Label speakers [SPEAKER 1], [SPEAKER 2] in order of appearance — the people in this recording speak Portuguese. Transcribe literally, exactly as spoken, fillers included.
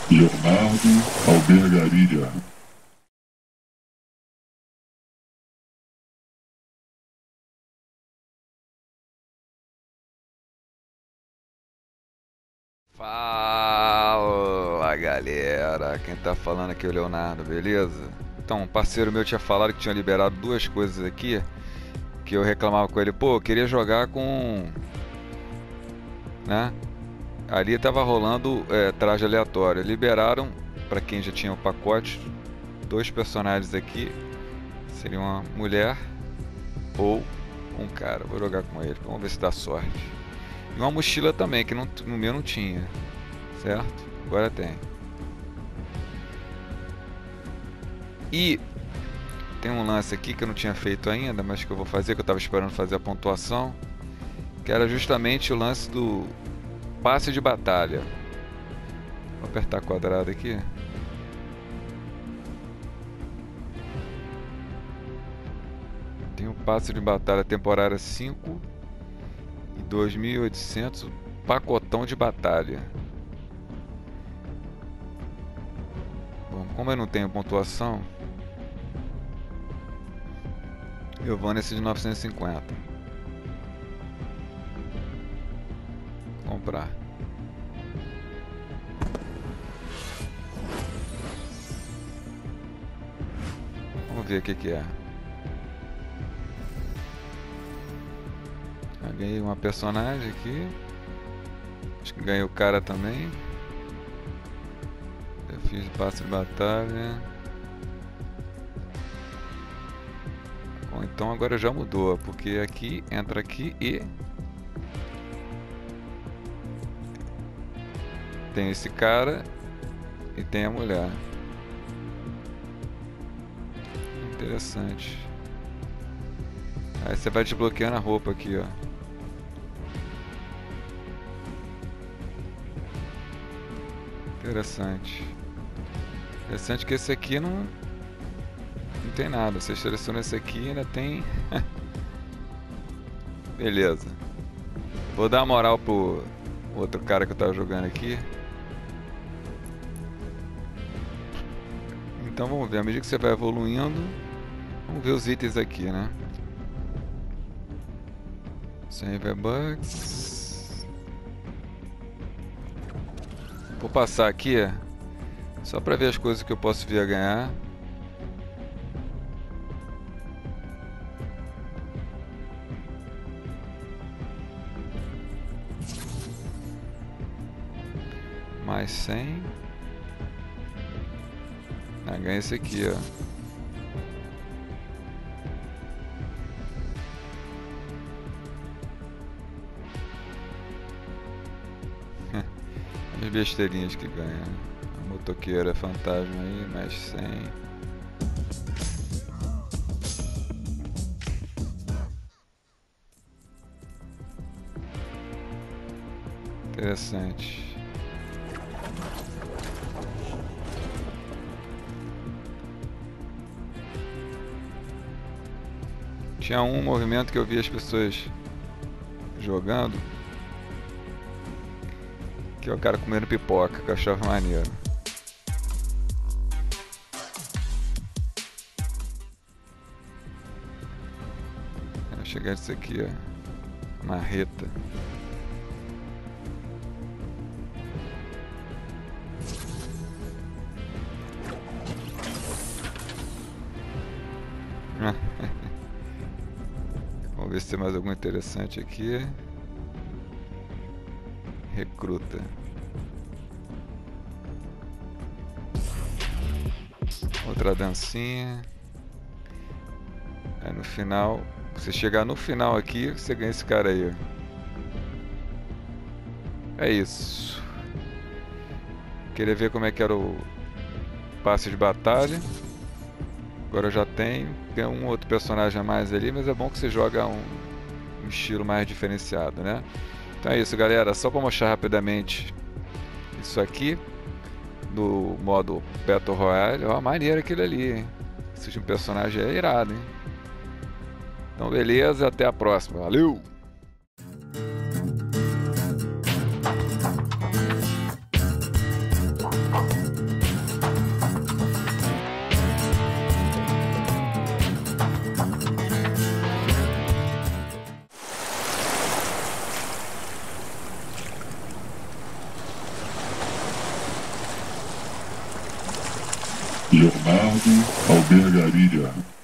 [SPEAKER 1] Leonardo Albergaria.
[SPEAKER 2] Fala galera, quem tá falando aqui é o Leonardo, beleza? Então, um parceiro meu tinha falado que tinha liberado duas coisas aqui que eu reclamava com ele, pô, eu queria jogar com, né? Ali tava rolando é, traje aleatório. Liberaram pra quem já tinha o pacote dois personagens aqui, seria uma mulher ou um cara. Vou jogar com ele, vamos ver se dá sorte. E uma mochila também, que não, no meu não tinha, certo? Agora tem. E tem um lance aqui que eu não tinha feito ainda, mas que eu vou fazer, que eu estava esperando fazer a pontuação, que era justamente o lance do passe de batalha. Vou apertar quadrado aqui. Tem o passe de batalha temporária cinco e dois mil e oitocentos pacotão de batalha. Bom, como eu não tenho pontuação, eu vou nesse de novecentos e cinquenta. Comprar. Vamos ver o que que é. Eu ganhei uma personagem aqui. Acho que ganhei o cara também. Eu fiz passe de batalha. Bom, então agora já mudou, porque aqui entra aqui e tem esse cara e tem a mulher. Interessante. Aí você vai desbloqueando a roupa aqui, ó. Interessante. Interessante que esse aqui não não tem nada. Você seleciona esse aqui e ainda tem. Beleza. Vou dar uma moral pro outro cara que eu tava jogando aqui. Então vamos ver, à medida que você vai evoluindo, vamos ver os itens aqui, né? cem V-Bucks. Vou passar aqui só pra ver as coisas que eu posso vir a ganhar. Mais cem. Ah, ganha esse aqui, ó. As besteirinhas que ganha. A motoqueira fantasma aí, mais cem. Interessante. Tinha um movimento que eu vi as pessoas jogando, que é o cara comendo pipoca, que eu achava maneiro. Vou chegar nisso aqui, ó. Marreta. Vamos ver se tem mais algum interessante aqui. Recruta. Outra dancinha. Aí no final, você chegar no final aqui, você ganha esse cara aí. É isso. Queria ver como é que era o passe de batalha. Agora eu já tenho. Tem um outro personagem a mais ali, mas é bom que você joga um, um estilo mais diferenciado, né? Então é isso, galera. Só para mostrar rapidamente isso aqui do modo Battle Royale. Ó, maneiro aquele ali, hein? Esse último personagem é irado, hein? Então beleza, até a próxima. Valeu!
[SPEAKER 3] We'll be right back.
[SPEAKER 1] Leonardo Albergaria.